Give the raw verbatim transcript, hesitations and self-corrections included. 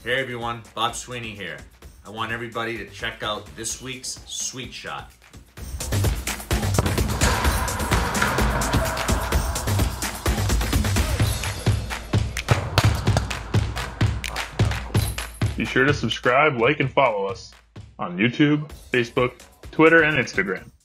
Hey everyone, Bob Sweeney here. I want everybody to check out this week's Sweet Shot. Be sure to subscribe, like, and follow us on YouTube, Facebook, Twitter, and Instagram.